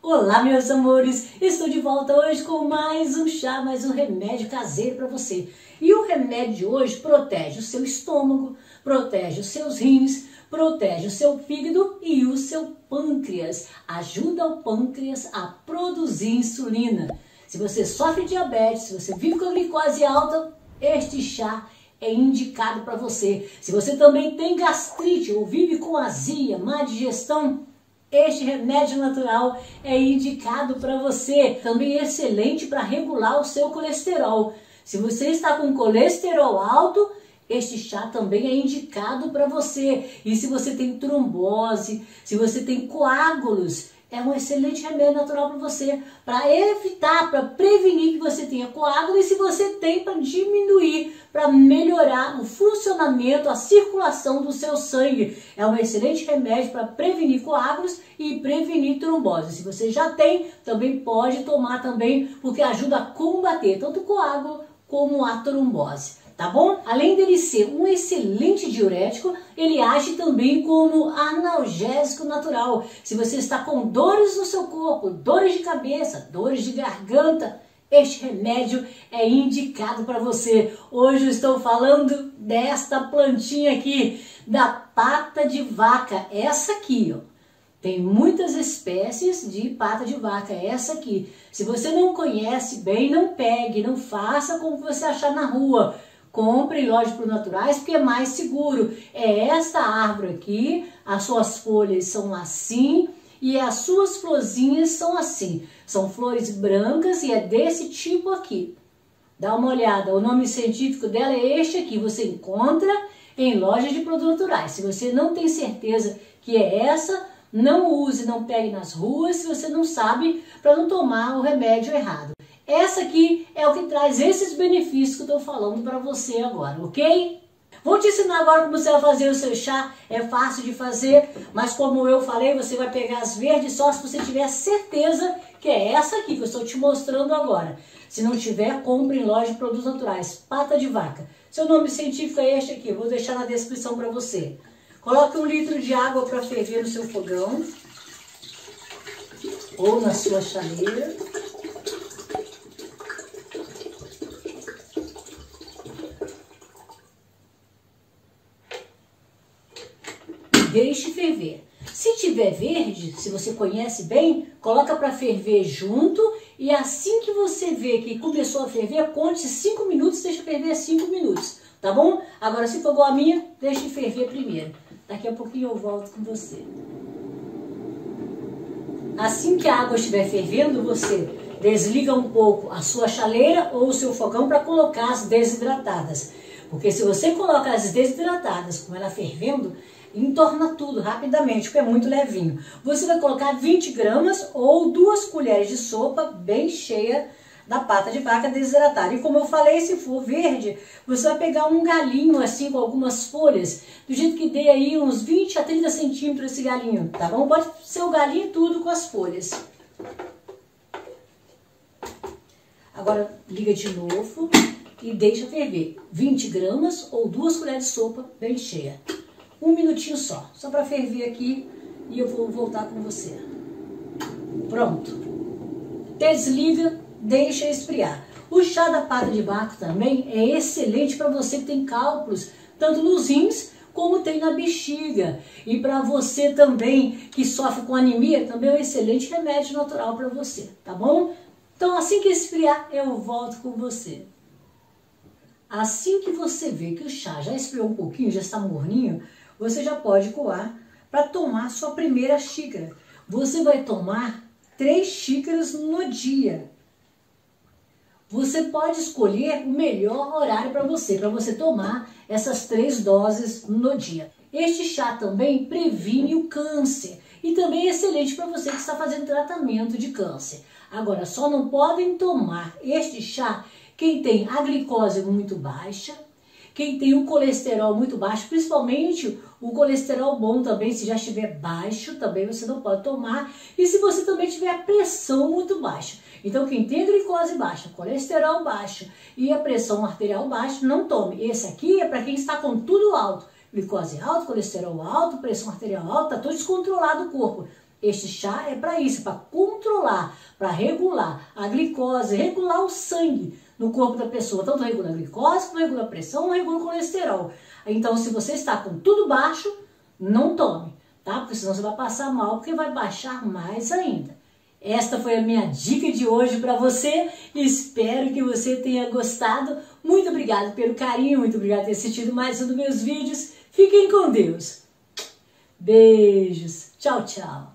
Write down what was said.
Olá, meus amores! Estou de volta hoje com mais um chá, mais um remédio caseiro para você. E o remédio de hoje protege o seu estômago, protege os seus rins, protege o seu fígado e o seu pâncreas. Ajuda o pâncreas a produzir insulina. Se você sofre de diabetes, se você vive com a glicose alta, este chá é indicado para você. Se você também tem gastrite ou vive com azia, má digestão, este remédio natural é indicado para você. Também é excelente para regular o seu colesterol. Se você está com colesterol alto, este chá também é indicado para você. E se você tem trombose, se você tem coágulos, é um excelente remédio natural para você, para evitar, para prevenir que você tenha coágulo, e se você tem, para diminuir, para melhorar o funcionamento, a circulação do seu sangue. É um excelente remédio para prevenir coágulos e prevenir trombose. Se você já tem, também pode tomar também, porque ajuda a combater tanto o coágulo como a trombose. Tá bom? Além dele ser um excelente diurético, ele age também como analgésico natural. Se você está com dores no seu corpo, dores de cabeça, dores de garganta, este remédio é indicado para você. Hoje eu estou falando desta plantinha aqui, da pata de vaca. Essa aqui, ó. Tem muitas espécies de pata de vaca, essa aqui. Se você não conhece bem, não pegue, não faça como você achar na rua. Compre em lojas de produtos naturais, porque é mais seguro. É esta árvore aqui, as suas folhas são assim e as suas florzinhas são assim. São flores brancas e é desse tipo aqui. Dá uma olhada, o nome científico dela é este aqui. Você encontra em lojas de produtos naturais. Se você não tem certeza que é essa, não use, não pegue nas ruas se você não sabe, para não tomar o remédio errado. Essa aqui é o que traz esses benefícios que eu estou falando para você agora, ok? Vou te ensinar agora como você vai fazer o seu chá. É fácil de fazer, mas como eu falei, você vai pegar as verdes só se você tiver certeza que é essa aqui que eu estou te mostrando agora. Se não tiver, compre em loja de produtos naturais. Pata de vaca. Seu nome científico é este aqui, eu vou deixar na descrição para você. Coloque 1 litro de água para ferver no seu fogão ou na sua chaleira. Deixe ferver. Se tiver verde, se você conhece bem, coloca para ferver junto e assim que você vê que começou a ferver, conte 5 minutos, deixa ferver 5 minutos, tá bom? Agora, se for igual a minha, deixe ferver primeiro. Daqui a pouquinho eu volto com você. Assim que a água estiver fervendo, você desliga um pouco a sua chaleira ou o seu fogão para colocar as desidratadas. Porque se você coloca as desidratadas com ela fervendo, entorna tudo rapidamente, porque é muito levinho. Você vai colocar 20 gramas ou 2 colheres de sopa bem cheia da pata de vaca desidratada. E como eu falei, se for verde, você vai pegar um galinho assim com algumas folhas, do jeito que dê aí uns 20 a 30 centímetros esse galinho, tá bom? Pode ser o galinho tudo com as folhas. Agora liga de novo e deixa ferver. 20 gramas ou 2 colheres de sopa bem cheia. 1 minutinho só para ferver aqui e eu vou voltar com você. Pronto. Desliga, deixa esfriar. O chá da pata de vaca também é excelente para você que tem cálculos, tanto nos rins como tem na bexiga. E para você também que sofre com anemia, também é um excelente remédio natural para você, tá bom? Então assim que esfriar, eu volto com você. Assim que você vê que o chá já esfriou um pouquinho, já está morninho, você já pode coar para tomar sua primeira xícara. Você vai tomar 3 xícaras no dia. Você pode escolher o melhor horário para você tomar essas 3 doses no dia. Este chá também previne o câncer e também é excelente para você que está fazendo tratamento de câncer. Agora, só não podem tomar este chá quem tem a glicose muito baixa, quem tem o colesterol muito baixo, principalmente o colesterol bom também, se já estiver baixo, também você não pode tomar. E se você também tiver a pressão muito baixa. Então, quem tem a glicose baixa, colesterol baixo e a pressão arterial baixa, não tome. Esse aqui é para quem está com tudo alto. Glicose alta, colesterol alto, pressão arterial alta, está todo descontrolado o corpo. Este chá é para isso, para controlar, para regular a glicose, regular o sangue no corpo da pessoa. Tanto regula a glicose, como regula a pressão, regula o colesterol. Então, se você está com tudo baixo, não tome, tá? Porque senão você vai passar mal, porque vai baixar mais ainda. Esta foi a minha dica de hoje para você. Espero que você tenha gostado. Muito obrigada pelo carinho, muito obrigada por ter assistido mais um dos meus vídeos. Fiquem com Deus. Beijos. Tchau, tchau.